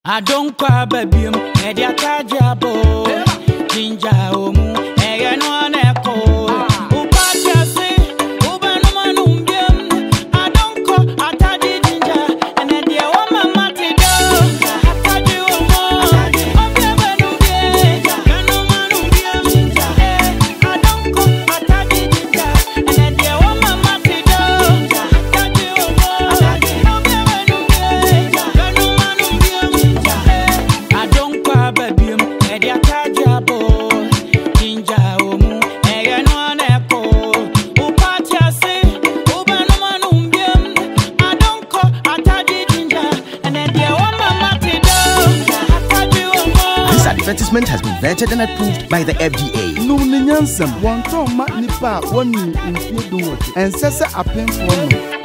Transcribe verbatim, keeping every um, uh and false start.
I don't cry, baby. Media tajabo, ginger omu, ega no aneko. Upatia se, ubanu manumbiam. I don't call, ataji ginger, and then the woman matido. Ataji omo, obiaba numbie, kanu manumbiam. I don't call, ataji ginger, and then the woman matido. Ataji omo, obiaba numbie, kanu manumbiam. I don't cry, baby. Media tajabo, ginger omu, ega no aneko. Upatia se, ubanu manumbiam. I don't call, ataji ginger, and then the woman matido. Ataji omo. This advertisement has been vetted and approved by the F D A. No nyansam, one ton ma nipa one in few do what, and sasa a pen for no.